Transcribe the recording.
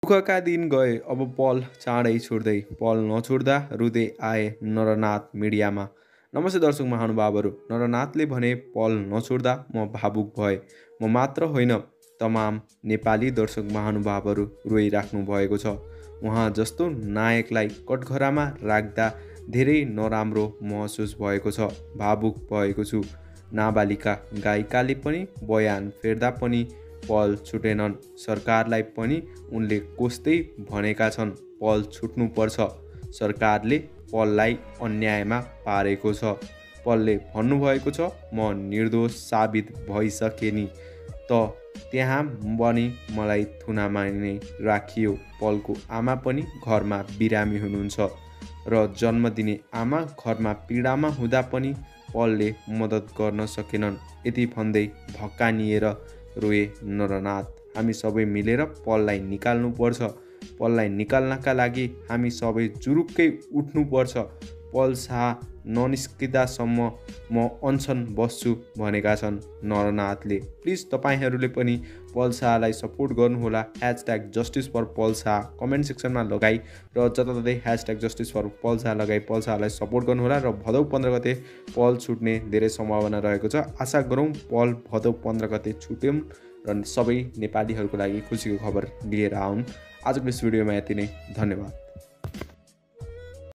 दुःखका दिन गए अब पल चाँडै छुट्दै पल नछुट्दा रुँदै आए नरनाथ मिडियामा। नमस्ते दर्शक महानुभावहरू, नरनाथले भने पल नछुट्दा म भावुक भएँ। म मात्र होइन, तमाम नेपाली दर्शक महानुभावहरू रोइराख्नु भएको छ। उहाँ जस्तो नायकलाई कठघरामा राख्दा धेरै नराम्रो महसुस भएको छ। भावुक भएको छु। नाबालिका गायिकाले पनि बयान फेर्दा पनि पल छुटेनन्। सरकारलाई पनि उनले कोस्तै भनेका छन्, पल छुट्नुपर्छ। सरकारले पललाई अन्यायमा पारेको छ। पलले भन्नुभएको छ, म निर्दोष साबित भइसकेँ नि त त्यहाँ पनि मलाई थुनामा नै राखियो। पलको आमा पनि घरमा बिरामी हुनुहुन्छ र जन्म दिने आमा घरमा पीडामा हुँदा पनि पलले मद्दत गर्न सकेनन्। यति भन्दै भक्कानिएर रोए नरनाथ। हामी सबै मिलेर पललाई निकाल्नुपर्छ। पललाई निकाल्नका लागि हामी सबै जुरुक्कै उठ्नुपर्छ। पल शाह ननिस्किदासम्म म अनसन बस्छु भनेका छन् नरनाथले। प्लिज तपाईँहरूले पनि पल शाहलाई सपोर्ट गर्नुहोला। #Justice for Pal Shah comment सेक्सनमा लगाई र जताततै #जस्टिस फर पल शाह लगाई पल शाहलाई सपोर्ट गर्नुहोला। र भदौ 15 गते पल छुट्ने धेरै सम्भावना रहेको छ। आशा गरौँ पल भदौ 15 गते छुट्यौँ र सबै नेपालीहरूको लागि खुसीको खबर लिएर आउन्। आजको यस भिडियोमा यति नै। धन्यवाद।